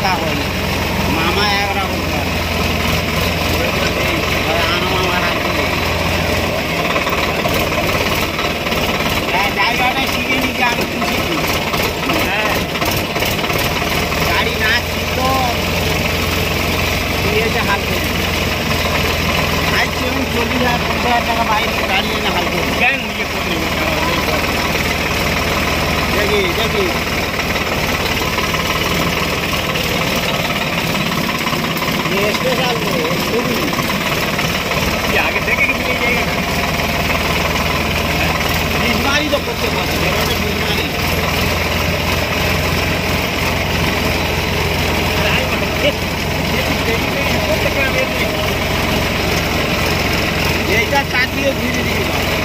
का हो मामा एक জায়গাটা শিখে নিতে আমি খুশি হ্যাঁ গাড়ি না ছিল দিয়েছে হাল করে আজ সেরকম 40,000-50,000 টাকা বাইরে গাড়ি এনে হাল করে কেন ইয়ে করে দেখি দেখি स्पेशल आगे देखेंगे बीमारी तो कुछ बीमारी ये साथी धीरे धीरे